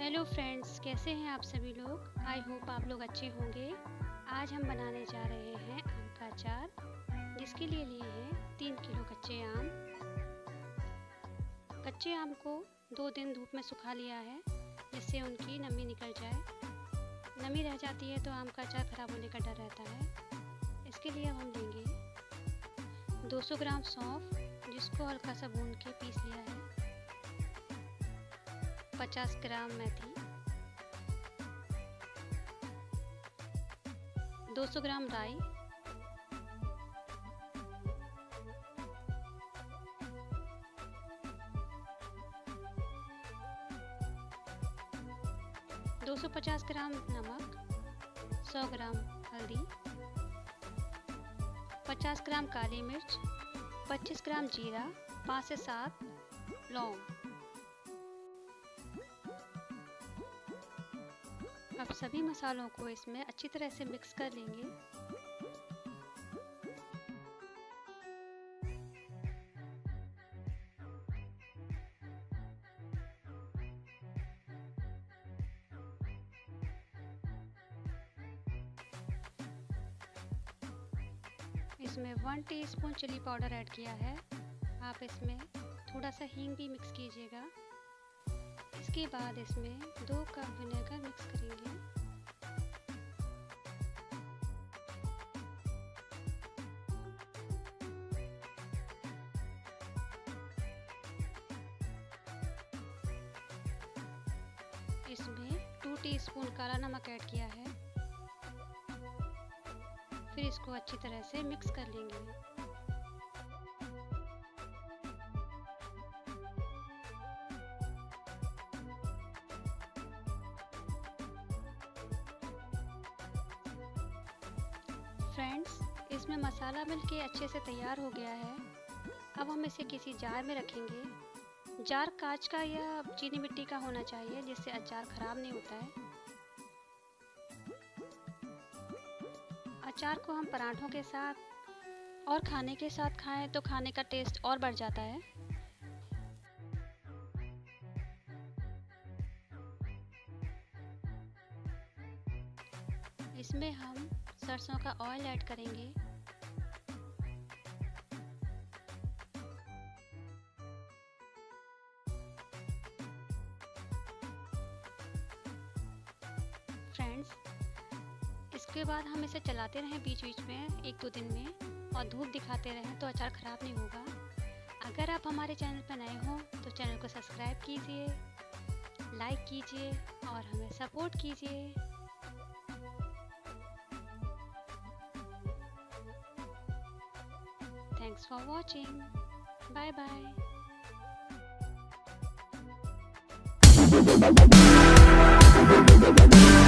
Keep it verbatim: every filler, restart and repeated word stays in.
Hello friends, कैसे हैं आप सभी लोग। आई होप आप लोग अच्छे होंगे। आज हम बनाने जा रहे हैं आम का अचार, जिसके लिए लिए हैं तीन किलो कच्चे आम। कच्चे आम को दो दिन धूप में सुखा लिया है, जिससे उनकी नमी निकल जाए। नमी रह जाती है तो आम का अचार ख़राब होने का डर रहता है। इसके लिए हम लेंगे दो सौ ग्राम सौंफ, जिसको हल्का सा भून के पीस लिया है, पचास ग्राम मेथी, दो सौ ग्राम राई, दो सौ पचास ग्राम नमक, सौ ग्राम हल्दी, पचास ग्राम काली मिर्च, पच्चीस ग्राम जीरा, पाँच से सात लौंग। अब सभी मसालों को इसमें अच्छी तरह से मिक्स कर लेंगे। इसमें one teaspoon chilli powder add किया है। आप इसमें थोड़ा सा हींग भी मिक्स कीजिएगा। इसके बाद इसमें दो कप विनेगर मिक्स करेंगे। इसमें टू टीस्पून काला नमक ऐड किया है। फिर इसको अच्छी तरह से मिक्स कर लेंगे। फ्रेंड्स, इसमें मसाला मिलके अच्छे से तैयार हो गया है। अब हम इसे किसी जार में रखेंगे। जार कांच का या चीनी मिट्टी का होना चाहिए, जिससे अचार खराब नहीं होता है। अचार को हम पराठों के साथ और खाने के साथ खाएं तो खाने का टेस्ट और बढ़ जाता है। इसमें हम सरसों का ऑयल ऐड करेंगे। फ्रेंड्स, इसके बाद हम इसे चलाते रहें बीच बीच में एक दो दिन में, और धूप दिखाते रहें तो अचार ख़राब नहीं होगा। अगर आप हमारे चैनल पर नए हों तो चैनल को सब्सक्राइब कीजिए, लाइक कीजिए और हमें सपोर्ट कीजिए। Thanks for watching. Bye bye.